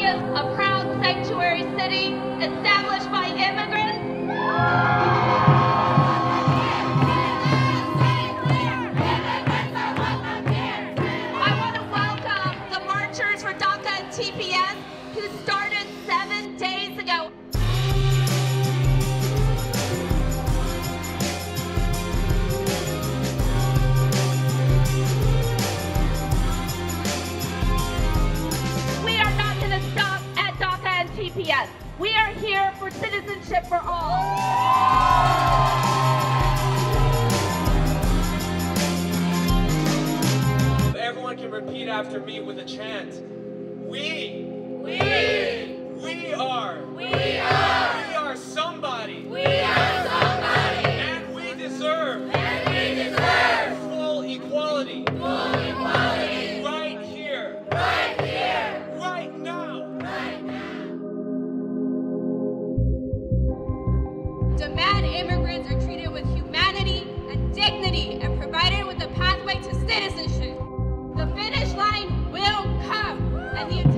California, a proud sanctuary city established by immigrants. I want to welcome the marchers for DACA and TPS who started 7 days ago. We are not going to stop at DACA and TPS. We are here for citizenship for all. Everyone can repeat after me with a chant. We are somebody. And we deserve full equality. Right here. Right now. Demand immigrants are treated with humanity and dignity and provided with a pathway to citizenship. The finish line will come, and the